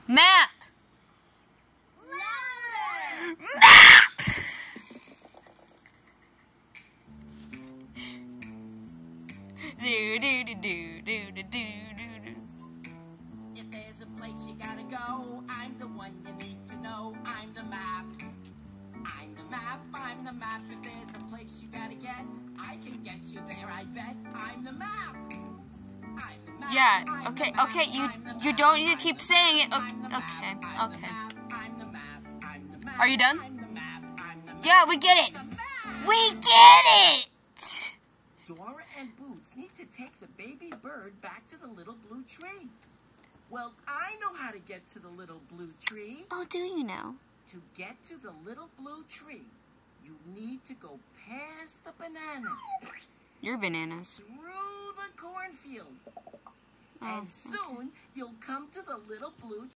Map! If there's a place you gotta go, I'm the one you need to know. I'm the map. I'm the map. I'm the map. If there's a place you gotta get, I can get you there, I bet. I'm the map. I'm the map. Yeah, I'm okay, the map. okay, you don't need to keep saying it. Okay. I'm the map. I'm the map. Are you done? I'm the map. I'm the map. Yeah, we get it. We get it. Dora and Boots need to take the baby bird back to the little blue tree. Well, I know how to get to the little blue tree. Oh, do you now? To get to the little blue tree, you need to go past the bananas, Your bananas. through the cornfield, Oh, and soon you'll come to the little blue